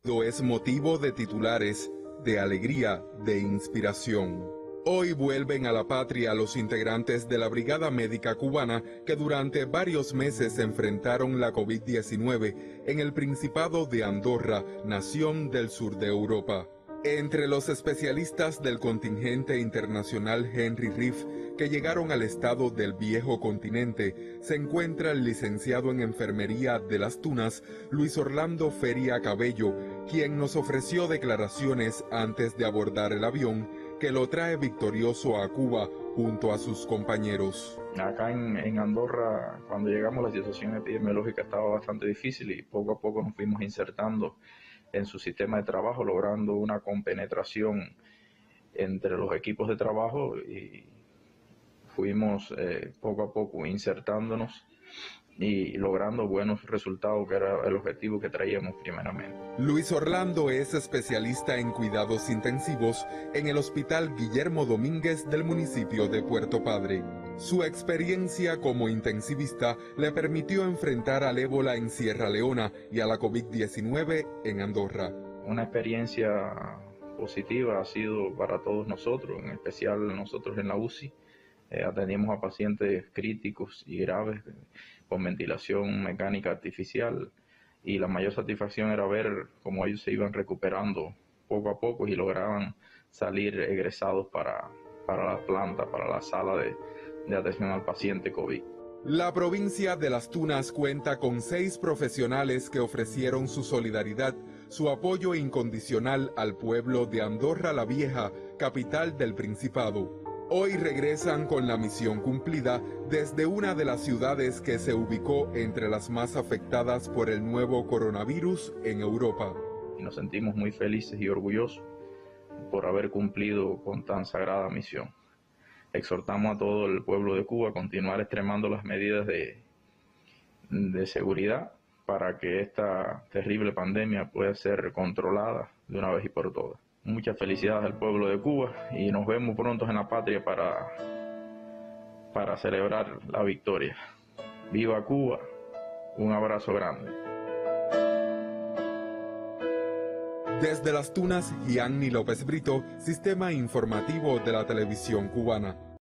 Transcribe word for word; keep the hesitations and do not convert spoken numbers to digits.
Es motivo de titulares, de alegría, de inspiración. Hoy vuelven a la patria los integrantes de la Brigada Médica Cubana que durante varios meses enfrentaron la COVID diecinueve en el Principado de Andorra, nación del sur de Europa. Entre los especialistas del contingente internacional Henry Reef que llegaron al estado del viejo continente se encuentra el licenciado en enfermería de Las Tunas, Luis Orlando Feria Cabello, quien nos ofreció declaraciones antes de abordar el avión que lo trae victorioso a Cuba junto a sus compañeros. Acá en, en Andorra, cuando llegamos, la situación epidemiológica estaba bastante difícil y poco a poco nos fuimos insertando en su sistema de trabajo, logrando una compenetración entre los equipos de trabajo y fuimos eh, poco a poco insertándonos y logrando buenos resultados, que era el objetivo que traíamos primeramente. Luis Orlando es especialista en cuidados intensivos en el Hospital Guillermo Domínguez del municipio de Puerto Padre. Su experiencia como intensivista le permitió enfrentar al ébola en Sierra Leona y a la COVID diecinueve en Andorra. Una experiencia positiva ha sido para todos nosotros, en especial nosotros en la U C I. Eh, atendimos a pacientes críticos y graves con ventilación mecánica artificial y la mayor satisfacción era ver cómo ellos se iban recuperando poco a poco y lograban salir egresados para, para la planta, para la sala de, de atención al paciente COVID. La provincia de Las Tunas cuenta con seis profesionales que ofrecieron su solidaridad, su apoyo incondicional al pueblo de Andorra la Vieja, capital del Principado. Hoy regresan con la misión cumplida desde una de las ciudades que se ubicó entre las más afectadas por el nuevo coronavirus en Europa. Nos sentimos muy felices y orgullosos por haber cumplido con tan sagrada misión. Exhortamos a todo el pueblo de Cuba a continuar extremando las medidas de, de seguridad para que esta terrible pandemia pueda ser controlada de una vez y por todas. Muchas felicidades al pueblo de Cuba y nos vemos pronto en la patria para, para celebrar la victoria. ¡Viva Cuba! Un abrazo grande. Desde Las Tunas, Gianni López Brito, Sistema Informativo de la Televisión Cubana.